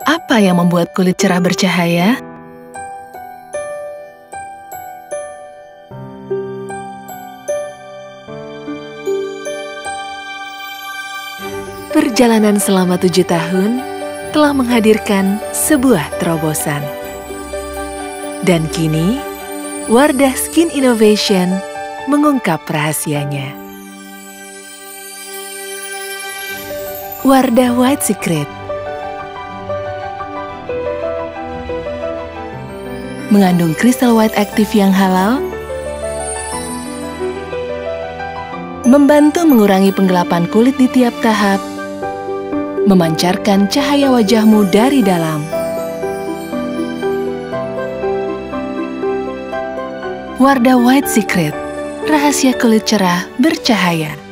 Apa yang membuat kulit cerah bercahaya? Perjalanan selama 7 tahun telah menghadirkan sebuah terobosan. Dan kini, Wardah Skin Innovation mengungkap rahasianya. Wardah White Secret mengandung kristal white aktif yang halal, membantu mengurangi penggelapan kulit di tiap tahap, memancarkan cahaya wajahmu dari dalam. Wardah White Secret, rahasia kulit cerah bercahaya.